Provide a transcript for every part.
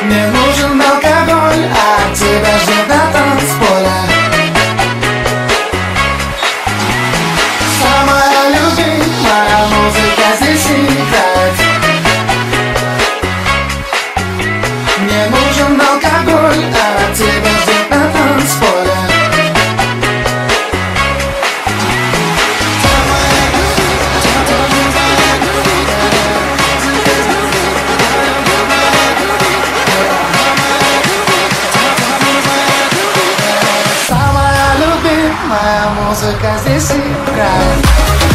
Мне нужен алкоголь, а тебя ждет на танцполе. Самая любимая музыка здесь играет. Мне нужен алкоголь, а тебя ждет на танцполе. Моя музыка здесь играет.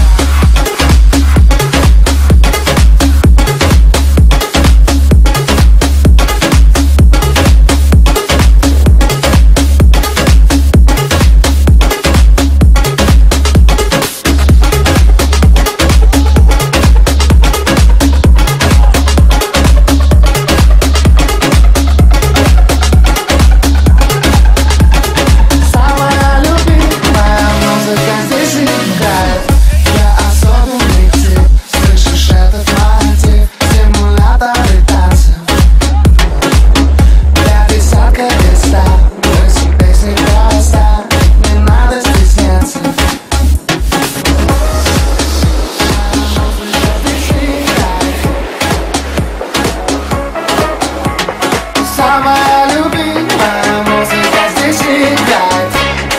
Самая любимая музыка здесь играет.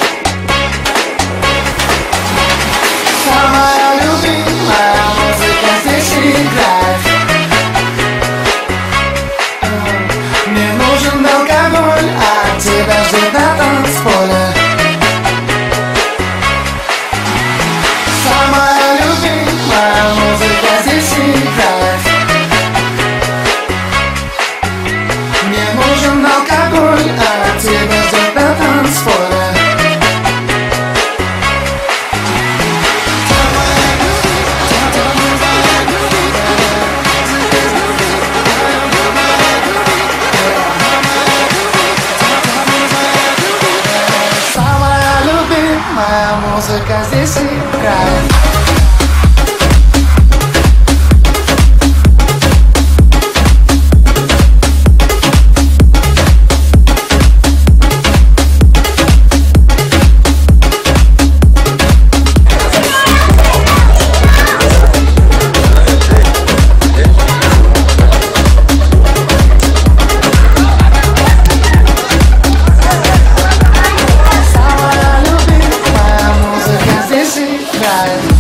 Самая любимая музыка здесь играет. Мне нужен алкоголь, а тебя ждет на танцполе. Самая любимая музыка здесь играет. Мне нужен алкоголь, а тебя ждет на танцполе. Самая любимая музыка здесь играет. Здесь играет.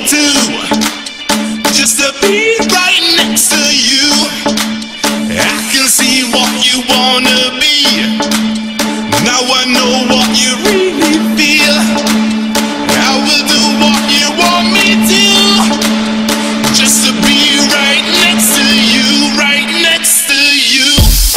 too, just to be right next to you. I can see what you wanna be. Now I know what you really feel. I will do what you want me to, just to be right next to you, right next to you.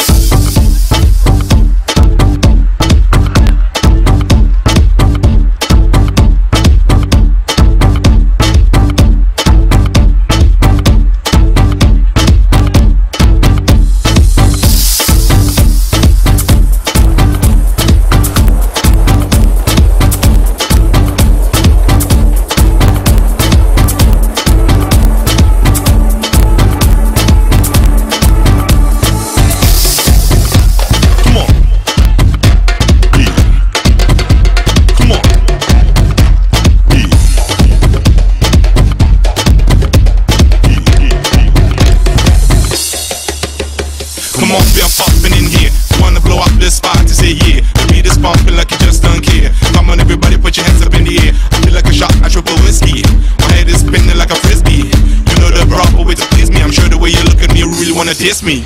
Come on, we are popping in here. Wanna blow up the spot to say yeah. The beat is pumping like you just don't care. Come on, everybody, put your hands up in the air. I feel like a shot at triple whiskey. My head is spinning like a frisbee. You know the proper way to please me. I'm sure the way you look at me, you really wanna diss me.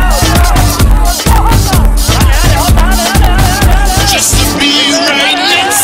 Just to be right next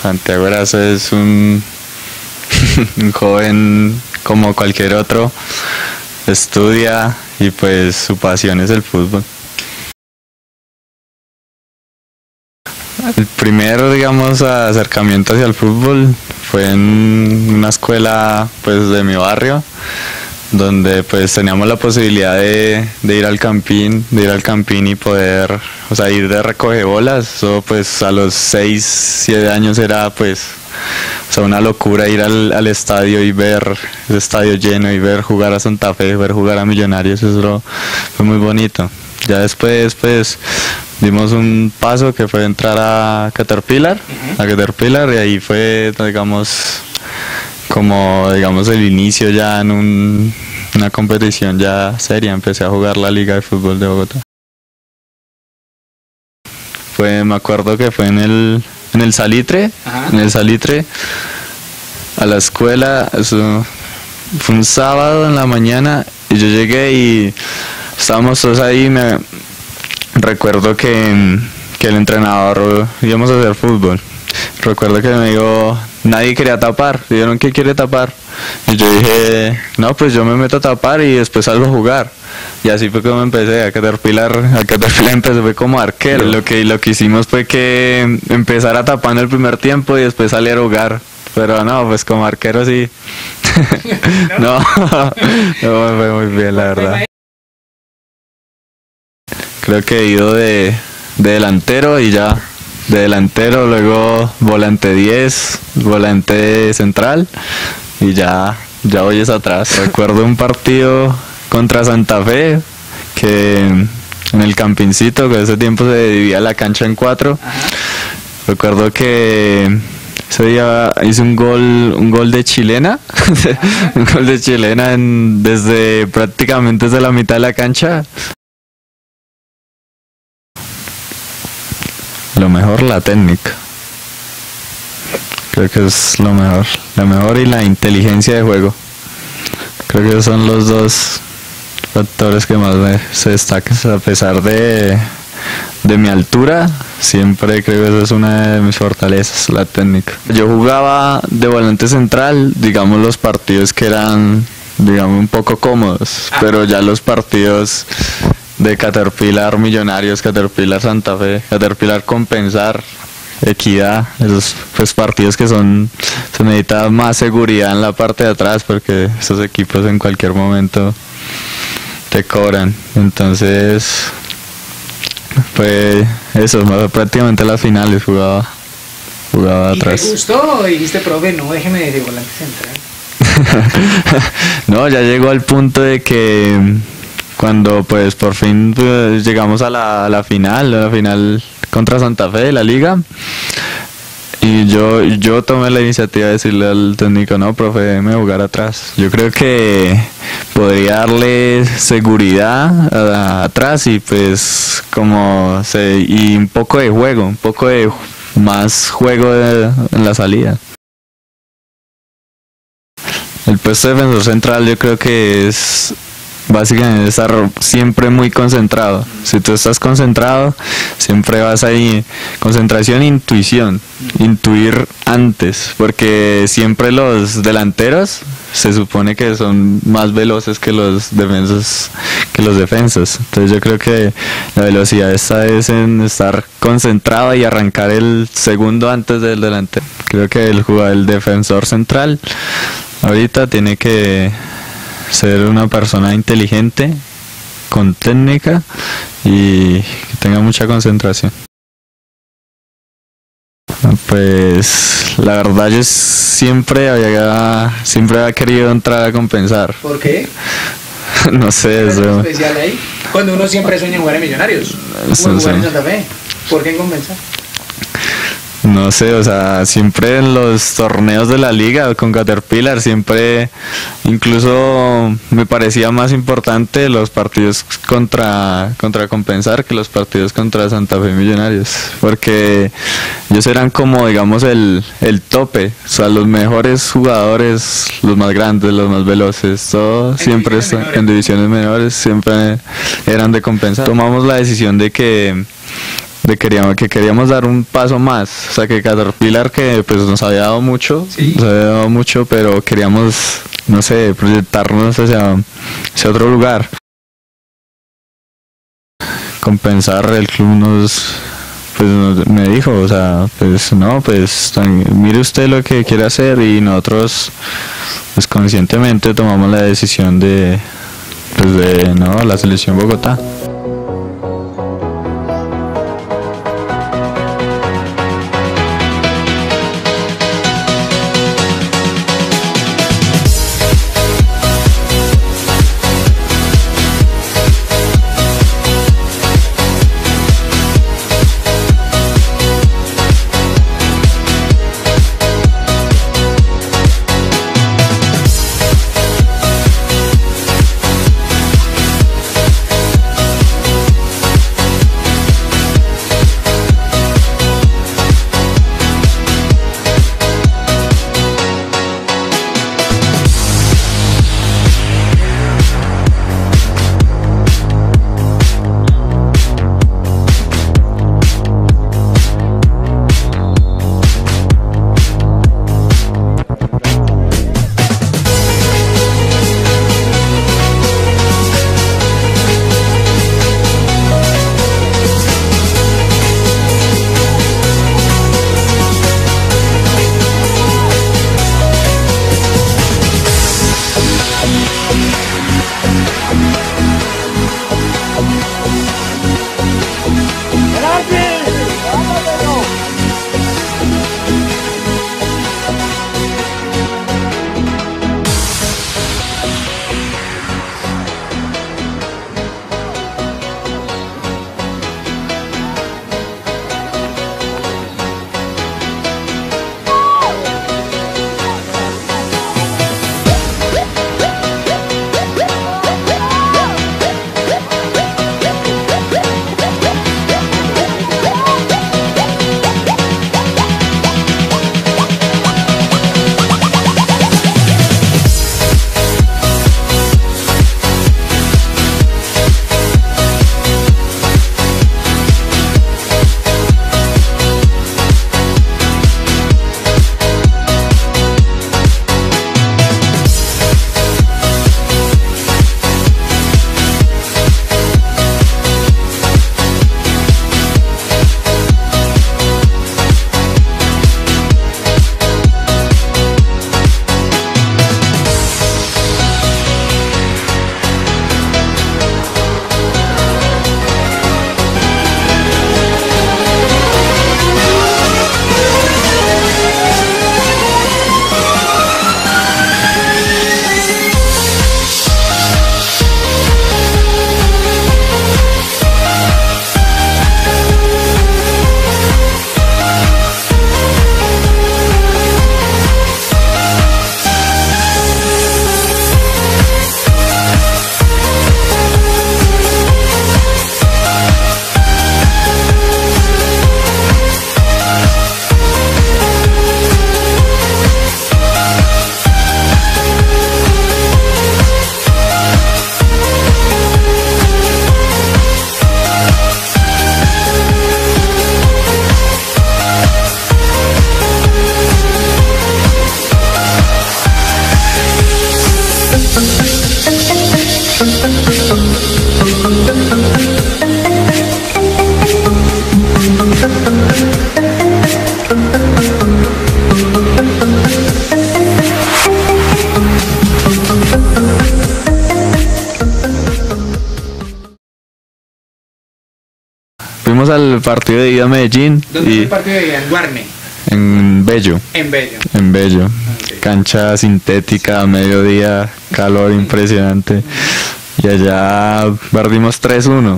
Santiago Erazo es un joven como cualquier otro, estudia y pues su pasión es el fútbol. El primer, digamos, acercamiento hacia el fútbol fue en una escuela pues de mi barrio, donde pues teníamos la posibilidad de ir al campín, y poder, o sea, ir de recogebolas. Eso pues a los 6, 7 años era pues, o sea, una locura ir al estadio y ver el estadio lleno y ver jugar a Santa Fe, ver jugar a Millonarios. Eso fue muy bonito. Ya después pues dimos un paso que fue entrar a Caterpillar, y ahí fue, digamos, el inicio ya en una competición ya seria. Empecé a jugar la Liga de Fútbol de Bogotá. Me acuerdo que fue en el Salitre, a la escuela. Eso fue un sábado en la mañana y yo llegué y estábamos todos ahí. Recuerdo que el entrenador íbamos a hacer fútbol. Recuerdo que me dijo, nadie quería tapar. Dijeron, ¿qué quiere tapar? Y yo dije, no, pues yo me meto a tapar y después salgo a jugar. Y así fue como empecé. A Caterpillar empecé fue como arquero. Lo que hicimos fue que empezara tapando el primer tiempo y después salir a jugar. Pero no, pues como arquero sí. No, no me fue muy bien, la verdad. Creo que he ido de delantero y ya. De delantero, luego volante 10, volante central y ya voy es atrás. Recuerdo un partido contra Santa Fe que en el campincito, que ese tiempo se dividía la cancha en 4. Recuerdo que ese día hice un gol de chilena, un gol de chilena desde prácticamente desde la mitad de la cancha. Lo mejor, la técnica. Creo que es lo mejor. La mejor y la inteligencia de juego. Creo que esos son los dos factores que más se destacan. A pesar de mi altura, siempre creo que esa es una de mis fortalezas, la técnica. Yo jugaba de volante central, digamos los partidos que eran, digamos, un poco cómodos, pero ya los partidos de Caterpillar Millonarios, Caterpillar Santa Fe, Caterpillar Compensar, Equidad, esos pues partidos que se necesita más seguridad en la parte de atrás, porque esos equipos en cualquier momento te cobran. Entonces fue eso, prácticamente las finales jugaba atrás. ¿Y te gustó o dijiste, profe, no, déjeme de volante central? No, ya llegó al punto de que cuando pues por fin pues, llegamos a la final contra Santa Fe de la liga, y yo tomé la iniciativa de decirle al técnico, no, profe, déjeme jugar atrás. Yo creo que podría darle seguridad atrás y pues y un poco de juego, un poco de más juego en la salida. El puesto de defensor central yo creo que es básicamente estar siempre muy concentrado. Si tú estás concentrado, siempre vas ahí. Concentración e intuición. Intuir antes, porque siempre los delanteros se supone que son más veloces que los defensas. Entonces yo creo que la velocidad está en estar concentrado y arrancar el segundo antes del delantero. Creo que el defensor central ahorita tiene que ser una persona inteligente, con técnica y que tenga mucha concentración. Pues la verdad yo siempre había querido entrar a Compensar. ¿Por qué? No sé, ¿Es algo especial ahí? Cuando uno siempre sueña en jugar en Millonarios, como jugar en Santa Fe. ¿Por qué en Compensar? No sé, o sea, siempre en los torneos de la liga con Caterpillar, siempre incluso me parecía más importante los partidos contra Compensar que los partidos contra Santa Fe Millonarios, porque ellos eran como, digamos, el tope, o sea, los mejores jugadores, los más grandes, los más veloces, todo siempre en divisiones menores, siempre eran de Compensar. Tomamos la decisión de que que queríamos dar un paso más, o sea que Caterpillar, que pues nos había dado mucho, Sí. nos había dado mucho, pero queríamos, no sé, proyectarnos hacia otro lugar. Compensar, el club me dijo, o sea, pues no, pues mire usted lo que quiere hacer, y nosotros pues conscientemente tomamos la decisión de no, la selección Bogotá. Fuimos al partido de ida a Medellín. ¿Dónde fue el partido de ida? En Guarne. En Bello. En Bello. En Bello. Ok. Cancha sintética, a mediodía, calor impresionante. Y allá perdimos 3-1.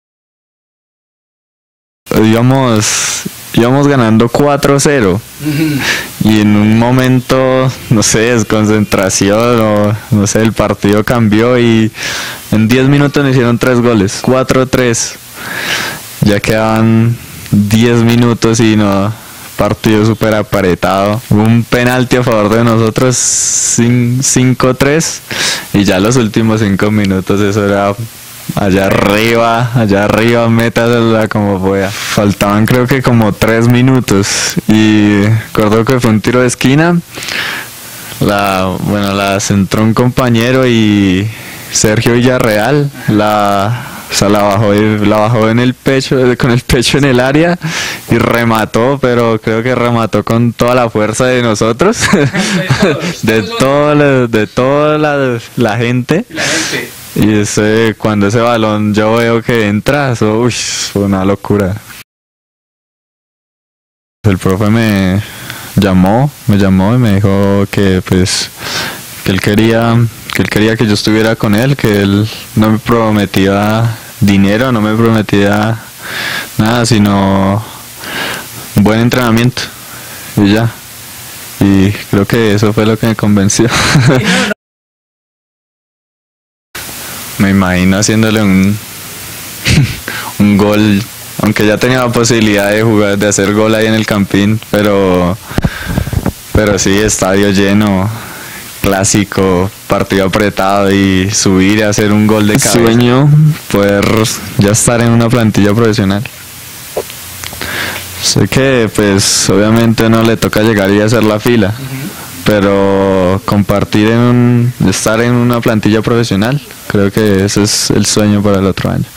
Íbamos ganando 4-0. Y en un momento, no sé, desconcentración o no sé, el partido cambió y en 10 minutos nos hicieron 3 goles. 4-3. Ya quedaban 10 minutos y no, partido súper apretado. Hubo un penalti a favor de nosotros, 5-3, y ya los últimos 5 minutos eso era allá arriba, métasela como pueda. Faltaban creo que como 3 minutos y recuerdo que fue un tiro de esquina. La centró un compañero y Sergio Villarreal la bajó en el pecho, con el pecho en el área y remató, pero creo que remató con toda la fuerza de nosotros, de toda la gente. Y cuando ese balón yo veo que entra, eso fue una locura. El profe me llamó y me dijo que pues que él quería que yo estuviera con él, que él no me prometía dinero, no me prometía nada, sino un buen entrenamiento y ya. Y creo que eso fue lo que me convenció. Me imagino haciéndole un gol, aunque ya tenía la posibilidad de hacer gol ahí en el Campín, pero sí, estadio lleno, clásico, partido apretado y subir y hacer un gol de cabeza. Sueño poder ya estar en una plantilla profesional. Sé que pues obviamente no le toca llegar y hacer la fila, pero compartir estar en una plantilla profesional, creo que ese es el sueño para el otro año.